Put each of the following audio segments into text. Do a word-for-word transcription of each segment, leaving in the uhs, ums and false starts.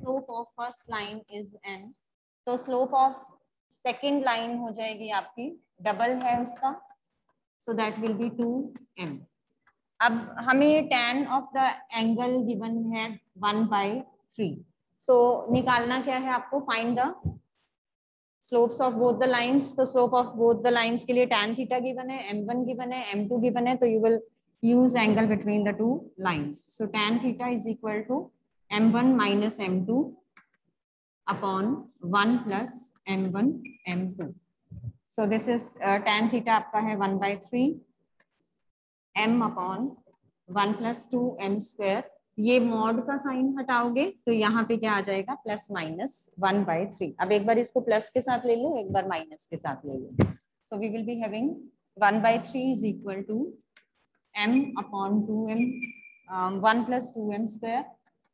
Slope of first line is n, तो slope of second line हो जाएगी आपकी डबल है उसका, so that will be two m. अब हमें tan of the angle given है वन बाई थ्री, सो निकालना क्या है आपको, find the slopes of both the lines. तो slope of both the lines के लिए tan थीटा गिवन है, एम वन गिवन है, एम टू गिवन है, तो you will use angle between the two lines. So tan theta is equal to m one minus m two upon one plus m one m two. So this is tan theta आपका है one by three m upon one plus two m square. ये mod का sign हटाओगे तो यहाँ पे क्या आ जाएगा, plus minus one by three. अब एक बार इसको प्लस के साथ ले लो, एक बार माइनस के साथ ले लो। So we will be having one by three is equal to m upon two m, one plus two m square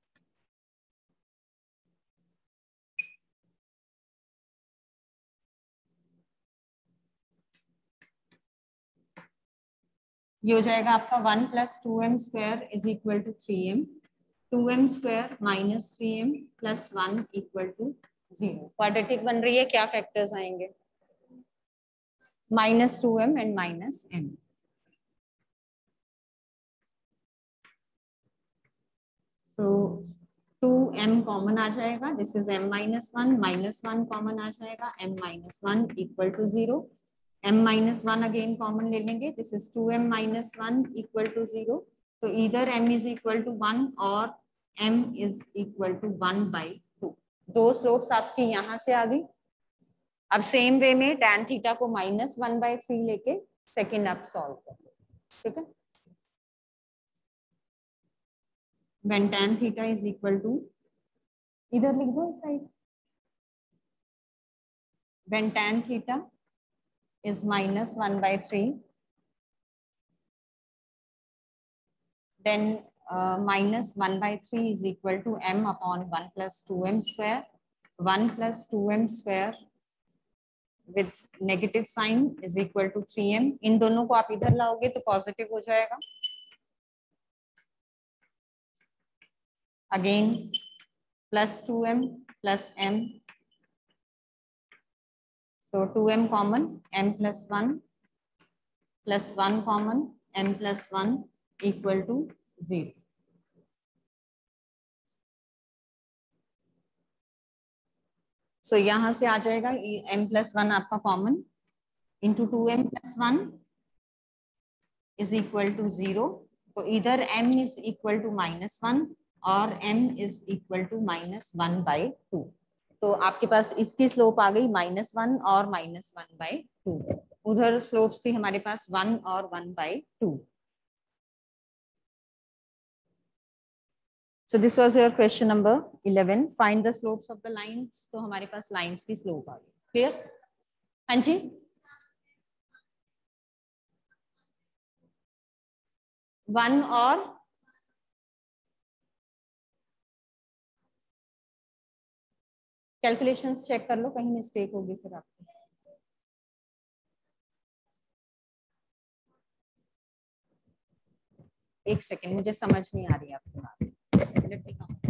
ये हो जाएगा आपका one plus two m square is equal to three m, two m square minus three m plus one equal to zero. Quadratic बन रही है, क्या factors आएंगे, minus two m and minus m. So two m common आ जाएगा, this is m minus one, minus one common आ जाएगा, m minus one equal to zero, m minus one again common ले लेंगे, this is two m minus one equal to zero. तो इधर m is equal to one और m is equal to one by two. दो slopes आपकी यहाँ से आ गई। अब सेम वे में tan थीटा को माइनस वन बाई थ्री लेके सेकेंड आप सॉल्व कर लो, ठीक है। when tan theta is equal to, इधर लिख दो इस side, when tan theta is minus one by three, then uh, minus one by three is equal to m upon one plus two m square, one plus two m square with negative sign is equal to three m। इन दोनों को आप इधर लाओगे तो positive हो जाएगा, again plus two m plus m, so two m common, m plus one plus one common, m plus one equal to zero। So so, यहां से आ जाएगा m plus वन आपका कॉमन, into two m plus one is equal to zero. तो इधर m is equal to minus one और m is equal to minus one by two. तो आपके पास इसकी स्लोप आ गई माइनस वन और माइनस वन बाई टू, उधर स्लोप थी हमारे पास वन और one by two. So this was your question number eleven. Find the slopes of the lines. तो हमारे पास लाइंस की स्लोप आ गई, क्लियर? हाँ जी, वन और कैलकुलेशंस चेक कर लो, कहीं मिस्टेक होगी फिर आपको। एक सेकेंड, मुझे समझ नहीं आ रही आपकी बात। Let me come.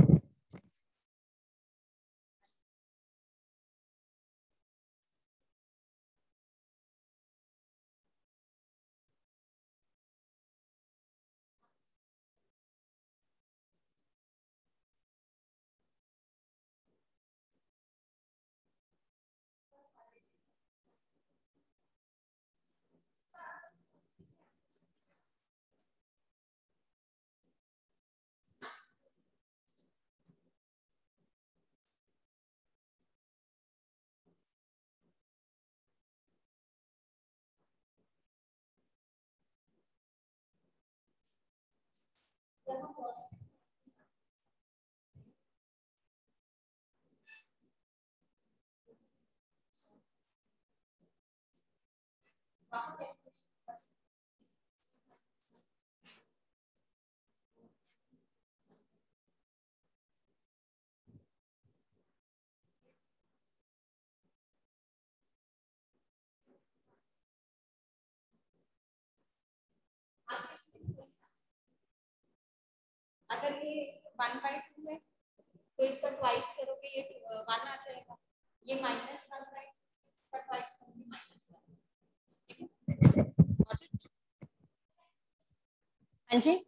अगर ये वन बाई टू है तो इसका ट्वाइस करोगे ये वन आ जाएगा, ये माइनस वन राइट, इसका ट्वाइस करोगे माइनस वन। हाँ जी,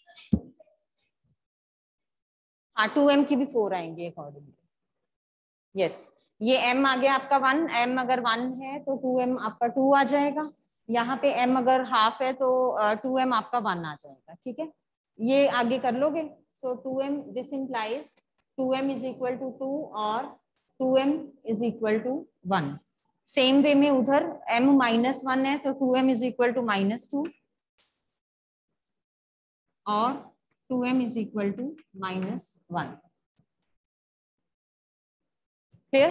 हाँ टू एम की भी फोर आएंगे अकॉर्डिंगली। यस, ये m आ गया आपका वन, m अगर वन है तो टू एम आपका टू आ जाएगा, यहाँ पे m अगर हाफ है तो टू एम आपका वन आ जाएगा। ठीक है, ये आगे कर लोगे। So two m this implies two m is equal to to और two m is equal to one. Same way में उधर m माइनस वन है तो two m is equal to minus two और two m is equal to minus one. Clear?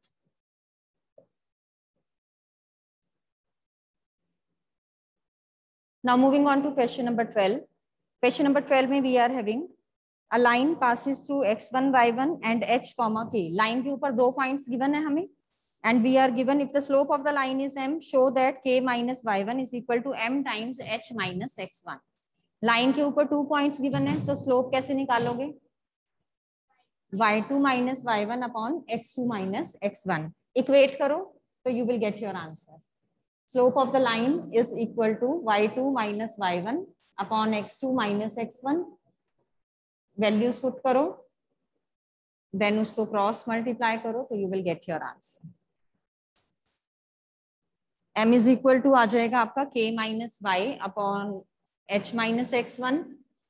Now moving on to question number twelve. Question number twelve में we are having a line passes through x one y one and h comma k. Line के ऊपर दो points given है हमें and we are given if the slope of the line is m, show that k minus y one is equal to m times h minus x one. Line के ऊपर two points given है तो slope कैसे निकालोगे? y two minus y one upon x two minus x one. Equate करो तो you will get your answer. Slope of the line is equal to y two minus y one upon x two minus x one. Values put करो, then उसको cross multiply करो तो you will get your answer. m is equal to आ जाएगा आपका k minus y upon h minus x one.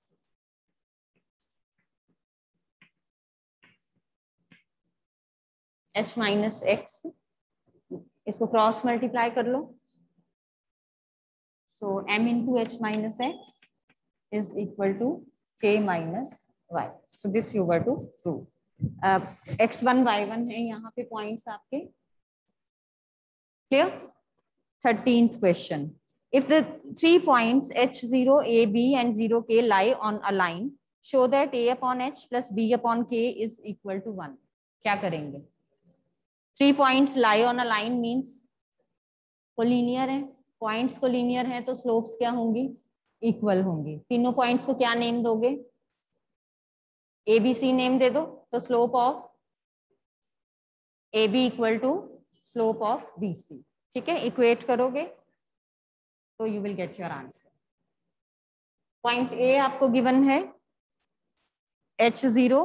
h minus x, इसको cross multiply कर लो. So m into h minus x is equal to k minus y. So this you were to prove. Uh, x one y one है यहाँ पे points आपके. Clear? Thirteenth question. If the three points h zero, a, b and zero k lie on a line, show that a upon h plus b upon k is equal to one. क्या करेंगे? Three points lie on a line means collinear है, points collinear है तो slopes क्या होंगी? Equal होंगी। तीनों points को क्या नेम दोगे? ए बी सी नेम दे दो तो slope of A B equal to slope of B C. ठीक है, इक्वेट करोगे तो you will get your answer. Point A आपको गिवन है h zero,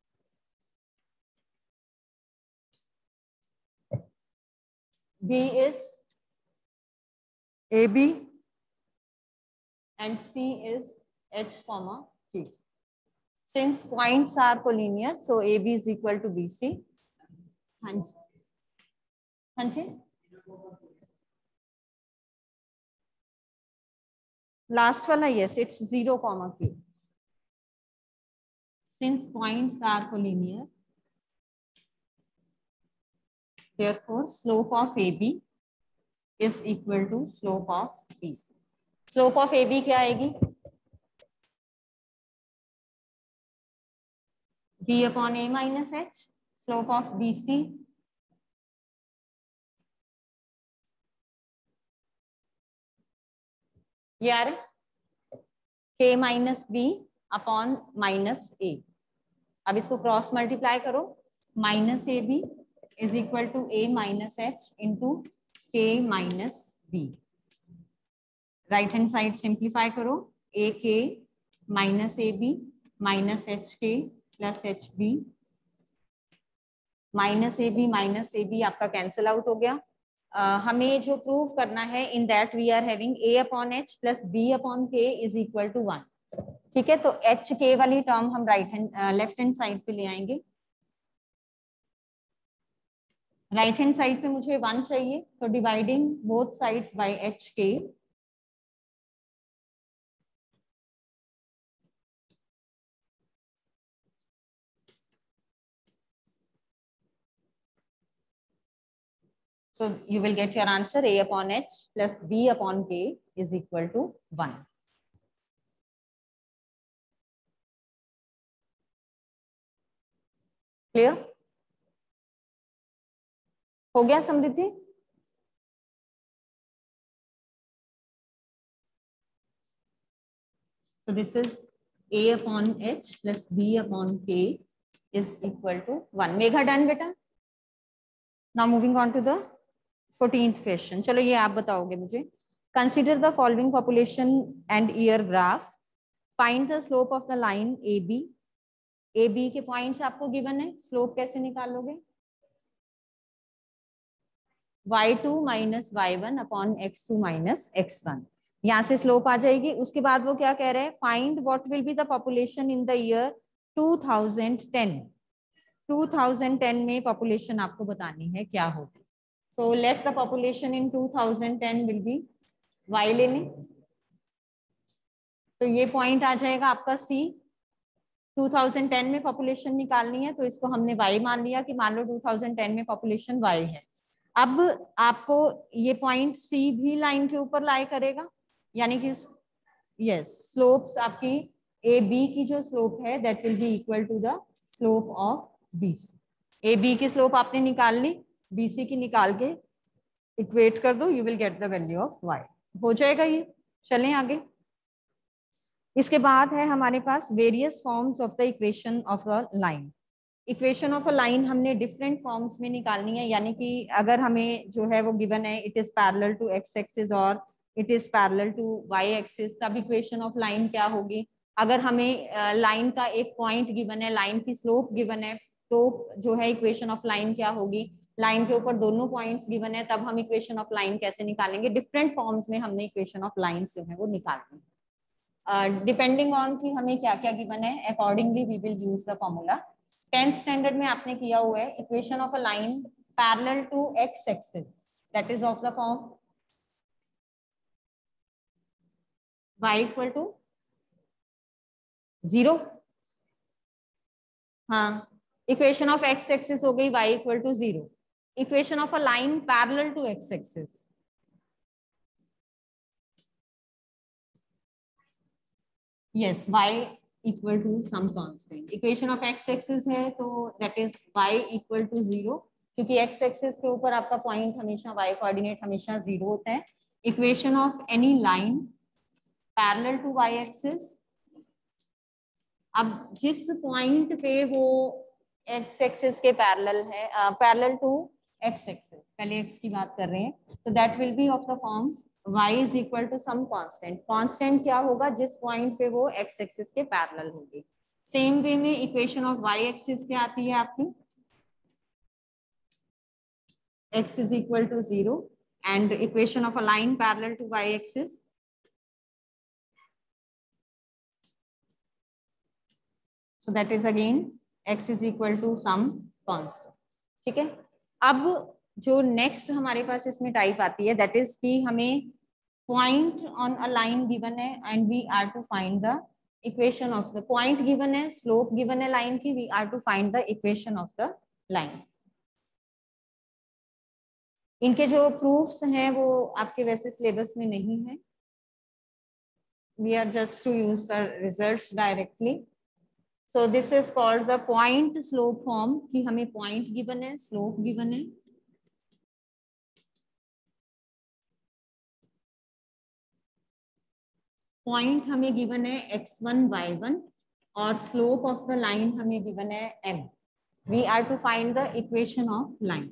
B is A B and C is H comma K. Since points are collinear, so A B is equal to B C. हाँ जी, हाँ जी, last वाला yes, it's zero comma K. Since points are collinear, therefore slope of A B is equal to slope of B C. Slope of A B क्या आएगी? B upon A minus H. Slope of B C ये आ रहा K minus B upon minus A. अब इसको cross multiply करो, minus a b is equal to a minus h into k minus b. Right hand side simplify करो, a k minus a b minus h k plus h b. Minus a b minus a b आपका cancel out हो गया। uh, हमें जो prove करना है in that we are having a upon h plus b upon k is equal to one. ठीक है, तो एच के वाली टर्म हम right hand left hand side पे ले आएंगे। राइट हैंड साइड पे मुझे वन चाहिए तो dividing both sides by h k, so you will get your answer a upon h plus b upon k is equal to one. Clear? हो गया Samriddhi? So this is a upon h plus b upon k is equal to one. Megha done बेटा? Now moving on to the fourteenth question. चलो ये आप बताओगे मुझे। Consider the following population and year graph, find the slope of the line A B. A B के points आपको given है, slope कैसे निकालोगे? Y two minus y one upon x two minus x one, यहाँ से slope आ जाएगी। उसके बाद वो क्या कह रहे हैं, find what will be the population in the year two thousand ten. Two thousand ten में पॉपुलेशन आपको बतानी है क्या होगी। So let the population in two thousand ten will be, y ले लें तो ये पॉइंट आ जाएगा आपका सी। टू थाउजेंड टेन में पॉपुलेशन निकालनी है तो इसको हमने वाई मान लिया कि मान लो टू थाउजेंड टेन में पॉपुलेशन वाई है। अब आपको ये पॉइंट सी भी लाइन के ऊपर लाई करेगा, यानी कि यस स्लोप्स आपकी ए बी की जो स्लोप है that will be equal to the slope of B C. A B की स्लोप आपने निकाल ली, बी सी की निकाल के इक्वेट कर दो, you will get the value of y. हो जाएगा ये। चलें आगे। इसके बाद है हमारे पास various forms of the equation of a line. Equation of a line हमने डिफरेंट फॉर्म्स में निकालनी है, यानी कि अगर हमें जो है वो गिवन है it is parallel to x axis और it is parallel to y axis, तब इक्वेशन ऑफ लाइन क्या होगी। अगर हमें लाइन uh, का एक पॉइंट गिवन है, लाइन की स्लोप गिवन है, तो जो है इक्वेशन ऑफ लाइन क्या होगी। लाइन के ऊपर दोनों पॉइंट्स गिवन है, तब हम इक्वेशन ऑफ लाइन कैसे निकालेंगे। डिफरेंट फॉर्म्स में हमने इक्वेशन ऑफ लाइन जो है वो निकालनी है, डिपेंडिंग uh, ऑन कि हमें क्या क्या गिवन है, accordingly we will use the formula. Tenth standard में आपने किया हुआ है equation of a line parallel to x axis, that is of the form y equal to zero. हाँ, इक्वेशन ऑफ एक्स एक्सिस हो गई y equal to zero. Equation of a line parallel to x axis, yes y equal to some constant. Equation of x axis है तो that is y equal to zero, क्योंकि x axis के ऊपर आपका point हमेशा y coordinate हमेशा zero होता है। Equation of any line parallel to y axis, अब जिस पॉइंट पे वो एक्स एक्सिस के पैरेलल है, पैरेलल टू एक्स एक्सिस, पहले x की बात कर रहे हैं, तो that will be of the form y is equal to some constant. Constant क्या होगा, जिस पॉइंट पे वो एक्स एक्सिस के पैरेलल होगी। सेम वे में इक्वेशन ऑफ y एक्सिस क्या आती है आपकी, x is equal to zero, and equation of a line parallel to y axis, so that is again x is equal to some constant। ठीक है। अब जो नेक्स्ट हमारे पास इसमें टाइप आती है दैट इज कि हमें point on a line given है and we are to find the equation of the point given है, स्लोप गिवन है लाइन की, we are to find the equation of the line. इनके जो प्रूफ्स हैं वो आपके वैसे सिलेबस में नहीं है, we are just to use the results directly. So this is called the point slope form, कि हमें पॉइंट गिवन है, स्लोप गिवन है, पॉइंट हमें गिवन है एक्स वन वाई वन और स्लोप ऑफ द लाइन हमें गिवन है m। We are to find the equation of line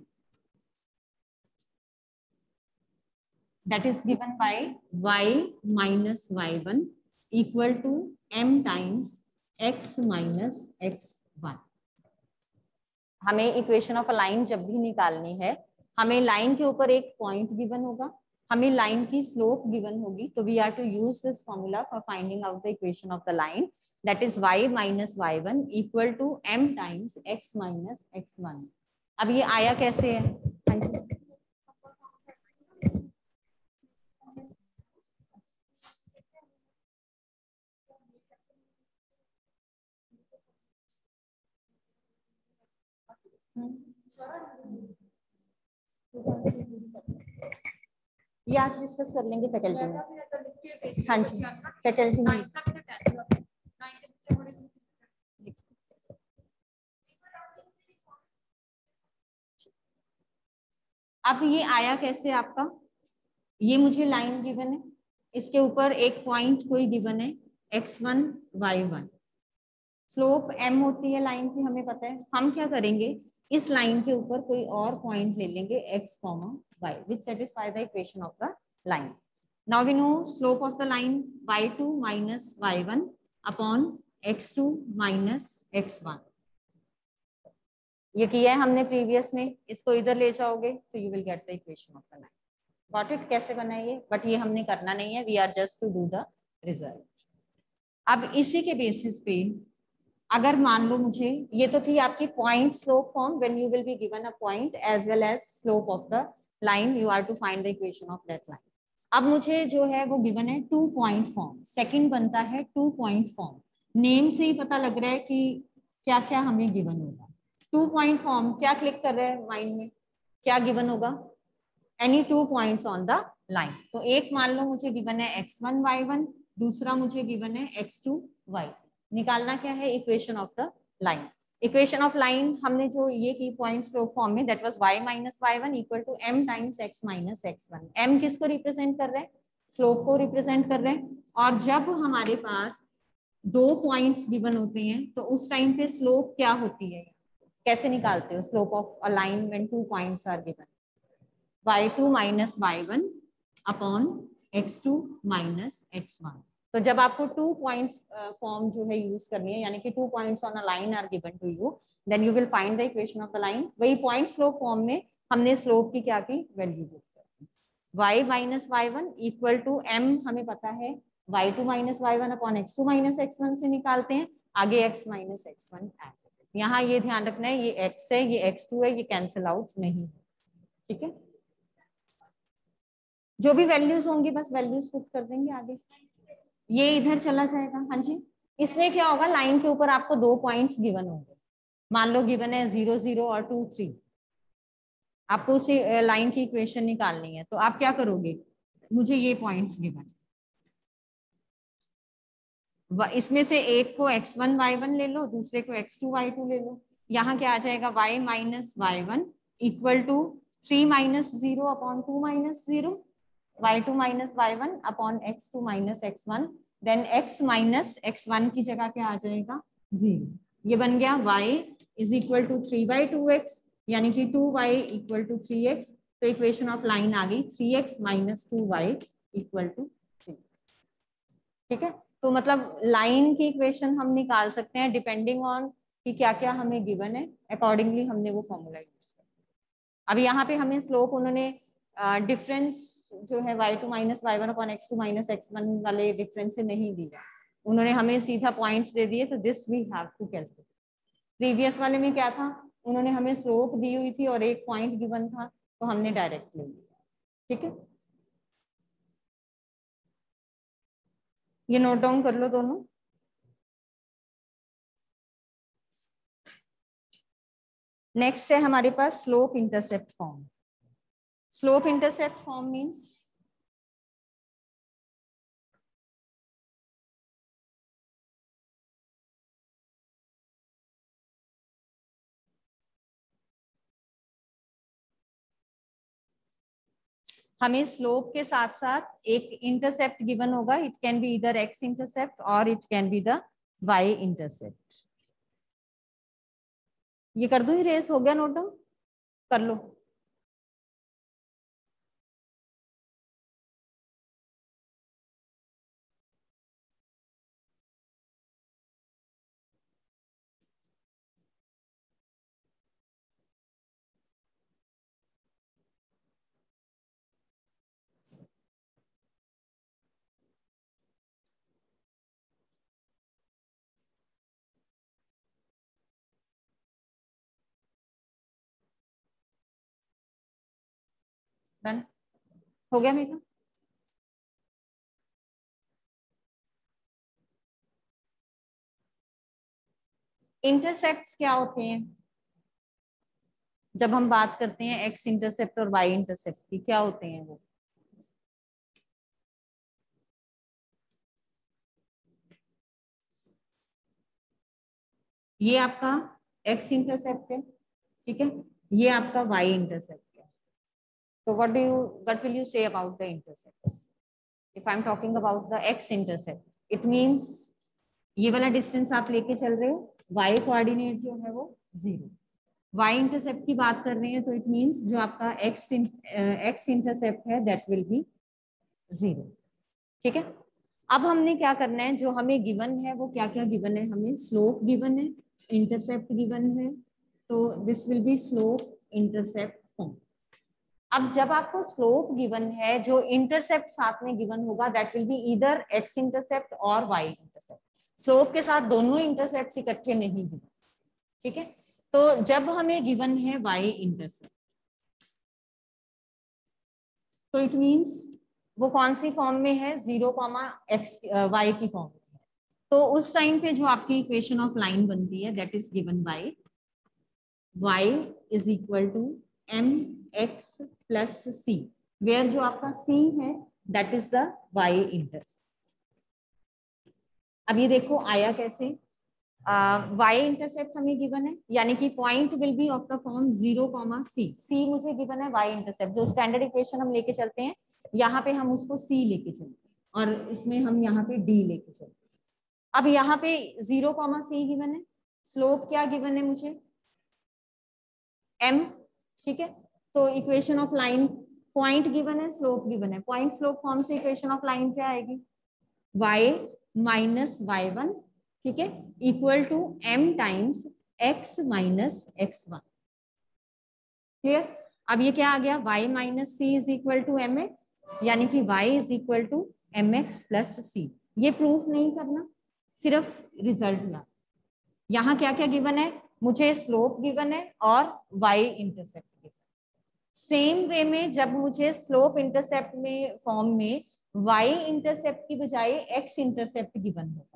that is given by y minus y one equal to m times x minus x one। हमें equation of a line जब भी निकालनी है, हमें line के ऊपर एक पॉइंट गिवन होगा, हमें लाइन की स्लोप गिवन होगी, तो we are to use this formula for finding out the equation of the line, that is y minus y one equal to m times x minus x one। अब ये आया कैसे है, हाँ जी ये आज डिस्कस कर लेंगे फैकल्टी में। हाँ जी फैकल्टी में। अब ये आया कैसे आपका, ये मुझे लाइन गिवन है, इसके ऊपर एक पॉइंट कोई गिवन है x one y one, slope m होती है लाइन की, हमें पता है। हम क्या करेंगे, इस लाइन के ऊपर कोई और पॉइंट ले लेंगे x, y which satisfy the equation of the line. Now we know slope of the line y two minus y one upon x two minus x one. ये किया है हमने प्रीवियस में, इसको इधर ले जाओगे तो you will get the equation of the line. Got it? कैसे बना ये, बट ये हमने करना नहीं है, we are just to do the result. अब इसी के बेसिस पे अगर मान लो मुझे, ये तो थी आपकी point slope form, when you will be given a point as well as slope of the line, you are to find the equation of that line. अब मुझे जो है वो गिवन है टू पॉइंट फॉर्म, सेकंड बनता है to point form. Name से ही पता लग रहा है कि क्या क्या हमें गिवन होगा. टू पॉइंट फॉर्म क्या क्लिक कर रहे हैं माइंड में, क्या गिवन होगा, any two points on the line. तो एक मान लो मुझे गिवन है एक्स वन वाई वन, दूसरा मुझे गिवन है एक्स टू वाई. निकालना क्या है, equation of the line. Equation of line हमने जो ये की पॉइंट स्लोप फॉर्म में, that was y minus y one equal to m times x minus x one. m किसको रिप्रेजेंट कर रहे हैं, स्लोप को रिप्रेजेंट कर रहे हैं. और जब हमारे पास दो पॉइंट्स गिवन होते हैं तो उस टाइम पे स्लोप क्या होती है, कैसे निकालते हो slope of a line when two points are given, y two minus y one upon x two minus x one. तो जब आपको टू पॉइंट फॉर्म जो है यूज करनी है, यानी कि two points on a line are given to you, then you will find the equation of the line. वही पॉइंट स्लोप फॉर्म में हमने स्लोप की क्या की, वैल्यू बुक कर, y minus y one equal to m, हमें पता है y two minus y one upon x two minus x one से निकालते हैं, आगे x minus x one as it is. यहाँ ये ध्यान रखना है, ये x है ये एक्स टू है, ये कैंसिल आउट नहीं है. ठीक है, जो भी वैल्यूज होंगी बस वैल्यूज पुट कर देंगे आगे, ये इधर चला जाएगा. हाँ जी, इसमें क्या होगा, लाइन के ऊपर आपको दो पॉइंट्स गिवन होंगे, मान लो गिवन है जीरो जीरो और टू थ्री, आपको उसी लाइन की इक्वेशन निकालनी है. तो आप क्या करोगे, मुझे ये पॉइंट्स गिवन, इसमें से एक को एक्स वन वाई वन ले लो, दूसरे को एक्स टू वाई टू ले लो. यहाँ क्या आ जाएगा, y minus y one equal to three minus zero upon two minus zero, y two minus y one upon x two minus x one, then x minus x one की जगह क्या आ जाएगा, जीरो. ये बन गया y is equal to three by two x, यानी कि two y equal to three x. तो इक्वेशन ऑफ लाइन आ गई three x minus two y equal to three. ठीक है, तो मतलब लाइन की इक्वेशन हम निकाल सकते हैं डिपेंडिंग ऑन कि क्या क्या हमें गिवन है, अकॉर्डिंगली हमने वो फॉर्मूला यूज किया. अब यहाँ पे हमें स्लोप उन्होंने डिफरेंस uh, जो है y two minus y one upon x two minus x one वाले डिफरेंस से नहीं दिया, उन्होंने हमें सीधा पॉइंट्स दे दिए. तो this we have to calculate. Previous वाले में क्या था, उन्होंने हमें स्लोप दी हुई थी और एक पॉइंट गिवन था, तो हमने डायरेक्ट ले लिया. ठीक है, ये नोट डाउन कर लो दोनों. नेक्स्ट है हमारे पास slope intercept form. Slope intercept form means हमें स्लोप के साथ साथ एक इंटरसेप्ट गिवन होगा. इट कैन बी इधर एक्स इंटरसेप्ट और it can be the y intercept. ये कर दो, इरेज हो गया, नोट डाउन कर लो. डन हो गया मेरा. इंटरसेप्ट्स क्या होते हैं, जब हम बात करते हैं एक्स इंटरसेप्ट और वाई इंटरसेप्ट की, क्या होते हैं वो, ये आपका एक्स इंटरसेप्ट है, ठीक है, ये आपका वाई इंटरसेप्ट है. तो what do you what will you say about the intercepts. If I'm talking about the x intercept, it means ये वाला डिस्टेंस आप लेके चल रहे हो, वाई कोऑर्डिनेट जो है वो जीरो। वाई इंटरसेप्ट की बात कर रहे हैं तो इट मींस जो आपका एक्स एक्स इंटरसेप्ट है दैट विल बी जीरो। ठीक है, अब हमने क्या करना है, जो हमें गिवन है वो क्या क्या गिवन है, हमें स्लोप गिवन है, इंटरसेप्ट गिवन है, तो this will be slope intercept form. अब जब आपको स्लोप गिवन है, जो इंटरसेप्ट साथ में गिवन होगा that will be either x intercept और वाई इंटरसेप्ट। स्लोप के साथ दोनों इंटरसेप्ट इकट्ठे नहीं गिवन। ठीक है, तो जब हमें गिवन है वाई इंटरसेप्ट तो इट मींस वो कौन सी फॉर्म में है, जीरो कॉमा एक्स वाई की फॉर्म में है। तो उस टाइम पे जो आपकी इक्वेशन ऑफ लाइन बनती है that is given by y is equal to m x plus c, where जो आपका c है that is the y intercept. अब ये देखो आया कैसे, वाई uh, इंटरसेप्ट हमें गिवन है, यानी कि point will be of the form zero comma c. C मुझे गिवन है वाई इंटरसेप्ट, जो स्टैंडर्ड इक्वेशन हम लेके चलते हैं यहाँ पे हम उसको सी लेके चलते हैं और इसमें हम यहाँ पे डी लेके चलते हैं। अब यहाँ पे जीरो कॉमा सी गिवन है, स्लोप क्या गिवन है मुझे, एम। ठीक है, तो equation of line, point given है, स्लोप गिवन है, पॉइंट स्लोप फॉर्म से इक्वेशन ऑफ लाइन क्या आएगी, y माइनस वाई वन, ठीक है, equal to m times x minus x one. Clear, अब ये क्या आ गया, y minus c is equal to m x, यानी कि y is equal to m x plus c. ये प्रूफ नहीं करना, सिर्फ रिजल्ट ला। यहाँ क्या क्या गिवन है, मुझे स्लोप गिवन है और y intercept given. Same way में जब मुझे स्लोप इंटरसेप्ट में फॉर्म में y इंटरसेप्ट की बजाय x इंटरसेप्ट गिवन होगा,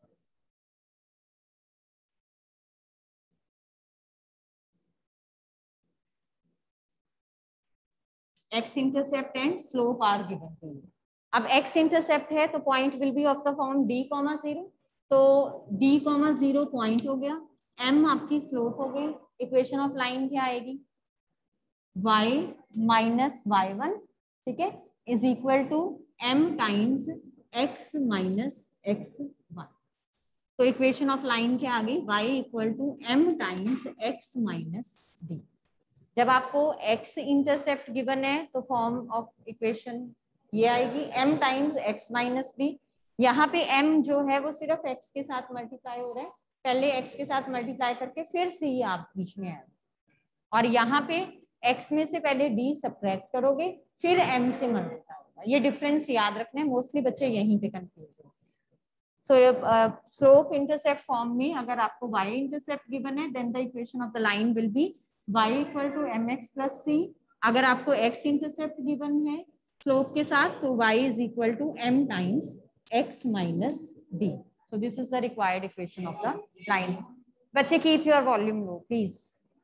x intercept and slope are given to you. अब x इंटरसेप्ट है तो point will be of the form d comma zero, तो d कॉमा जीरो पॉइंट हो गया, m आपकी स्लोप हो गई, इक्वेशन ऑफ लाइन क्या आएगी, y माइनस वाई वन, ठीक है, is equal to m times x minus x one. तो इक्वेशन ऑफ लाइन क्या आ गई, y equal to m times x minus d. जब आपको x इंटरसेप्ट गिवन है तो फॉर्म ऑफ इक्वेशन ये आएगी m times x minus b. यहाँ पे m जो है वो सिर्फ x के साथ मल्टीप्लाई हो रहा है, पहले x के साथ मल्टीप्लाई करके फिर c आप बीच में आए, और यहाँ पे x में से पहले d सब्ट्रैक्ट करोगे फिर m से मल्टीप्लाई होगा। ये डिफरेंस याद रखना है, मोस्टली बच्चे यहीं पे कंफ्यूज होते हैं। सो स्लोप इंटरसेप्ट फॉर्म में अगर आपको y इंटरसेप्ट गिवन है then the equation of the line will be y equal to m x plus c. अगर आपको x इंटरसेप्ट गिवन है स्लोप के साथ तो y is equal to m times x minus d। So this is the required equation of the line. बच्चे keep your volume low please.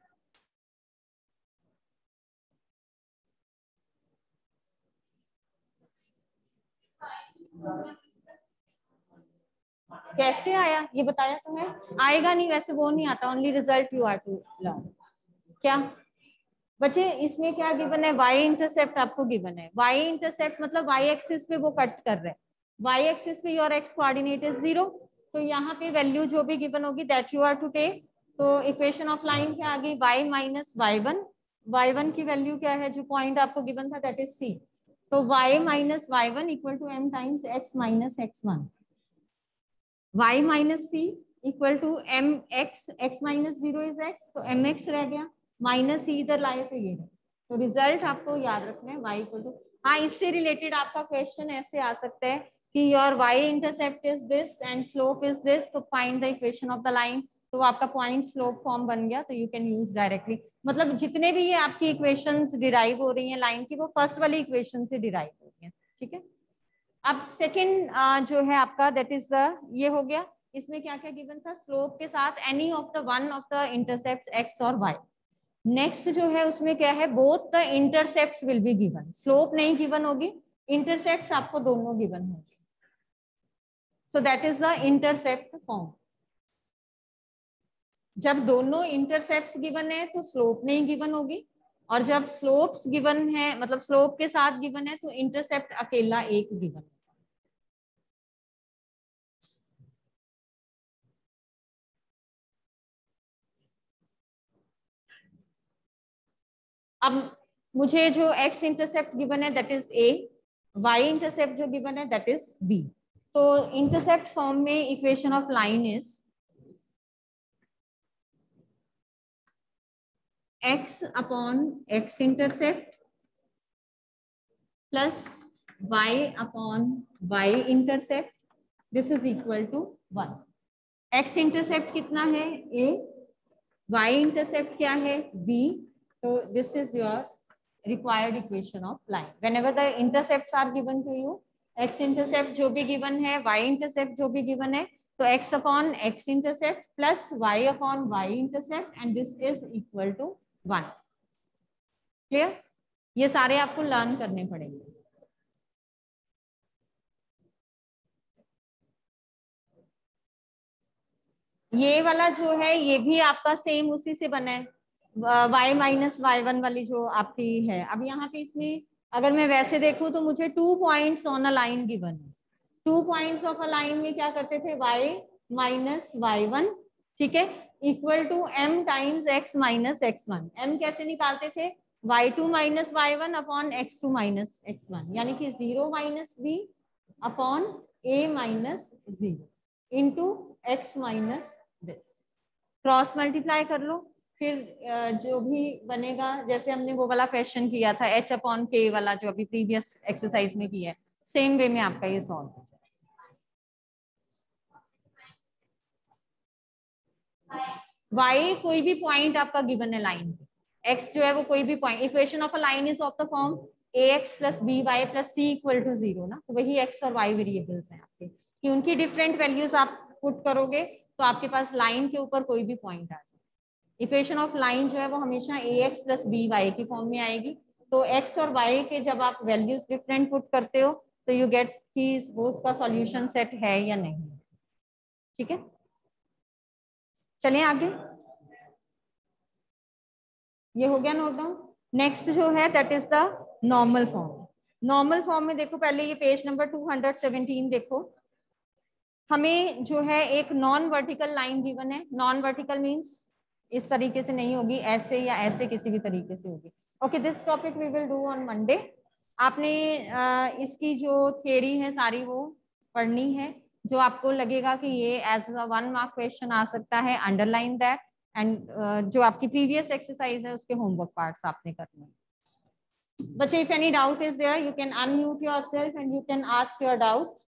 कैसे आया ये बताया तो है, आएगा नहीं वैसे, वो नहीं आता, only result you are to learn. क्या बच्चे इसमें क्या गिवन है, y इंटरसेप्ट आपको गिवन है, y इंटरसेप्ट मतलब y एक्सिस पे वो कट कर रहे हैं, y एक्सिस पे your x coordinate is zero, तो यहाँ पे वैल्यू जो भी गिवन होगी that you are to take. तो इक्वेशन ऑफ लाइन क्या आ गई, y minus y one, y one की वैल्यू क्या है, जो पॉइंट आपको गिवन था दैट इज c, तो y minus y one equal to m times x minus x one, y minus c equal to m x, x minus zero is x, तो m x रह गया, minus सी इधर लाए तो ये है, तो रिजल्ट आपको याद रखना है y इक्वल टू। हाँ, इससे रिलेटेड आपका क्वेश्चन ऐसे आ सकता है कि your y intercept is this and slope is this, तो find the equation of the line, तो आपका पॉइंट स्लोप फॉर्म बन गया, तो यू कैन यूज डायरेक्टली, मतलब जितने भी ये आपकी इक्वेशंस डिराइव हो रही हैं लाइन की वो फर्स्ट वाली इक्वेशन से डिराइव हो रही है। ठीक है, अब सेकेंड जो है आपका दैट इज द, ये हो गया, इसमें क्या क्या गिवन था, स्लोप के साथ any of the one of the intercepts x और वाई। नेक्स्ट जो है उसमें क्या है, both the intercepts will be given, slope नहीं गिवन होगी, इंटरसेप्ट्स आपको दोनों गिवन होंगे, so that is the intercept form. जब दोनों इंटरसेप्ट्स गिवन है तो स्लोप नहीं गिवन होगी, और जब स्लोप्स गिवन है मतलब स्लोप के साथ गिवन है तो इंटरसेप्ट अकेला एक गिवन। अब मुझे जो x इंटरसेप्ट गिवन है that is a, y intercept जो गिवन है दैट इज b। तो इंटरसेप्ट फॉर्म में equation of line is x upon x intercept plus y upon y intercept, this is equal to one. x intercept कितना है a, y इंटरसेप्ट क्या है b, तो this is your required equation of line whenever the intercepts are given to you। x intercept जो भी given है, y intercept जो भी given है, तो x upon x intercept plus y upon y intercept and this is equal to one. Clear? ये सारे आपको लर्न करने पड़ेंगे। ये वाला जो है ये भी आपका सेम उसी से बना है, y माइनस वाई वन वाली जो आपकी है। अब यहाँ पे इसमें अगर मैं वैसे देखूं तो मुझे two points on a line given है। Two points of a line में क्या करते थे, y माइनस वाई वन, ठीक है, equal to m times x minus x one. m कैसे निकालते थे, y two minus y one upon x two minus x one, यानी कि zero minus b upon a minus zero into x minus this. Cross multiply कर लो, फिर जो भी बनेगा, जैसे हमने वो वाला क्वेश्चन किया था h अपॉन के वाला जो अभी प्रीवियस एक्सरसाइज में किया है, सेम वे में आपका ये सॉल्व हो जाएगा। y कोई भी पॉइंट आपका गिवन है लाइन पे, x जो है वो कोई भी point, equation of a line is of the form ax plus b y plus c equal to zero ना, तो वही x और y वेरिएबल्स हैं आपके, कि उनकी डिफरेंट वैल्यूज आप पुट करोगे तो आपके पास लाइन के ऊपर कोई भी पॉइंट आ जाए। इक्वेशन ऑफ लाइन जो है वो हमेशा a x plus b y की फॉर्म में आएगी, तो x और y के जब आप वैल्यूज डिफरेंट पुट करते हो तो यू गेट कि वो उसका सॉल्यूशन सेट है या नहीं। ठीक है, चलिए आगे, ये हो गया नोट डाउन। नेक्स्ट जो है that is the normal form. Normal form में देखो, पहले ये page number two hundred seventeen देखो, हमें जो है एक नॉन वर्टिकल लाइन गिवन है। नॉन वर्टिकल मींस इस तरीके से नहीं होगी, ऐसे या ऐसे किसी भी तरीके से होगी। Okay, this topic we will do on Monday. आपने इसकी जो थियरी है सारी वो पढ़नी है, जो आपको लगेगा कि ये as a one mark question आ सकता है, अंडरलाइन दैट, एंड जो आपकी प्रीवियस एक्सरसाइज है उसके होमवर्क पार्ट्स आपने करने हैं। बच्चे, if any doubt is there, you can unmute yourself and you can ask your doubts.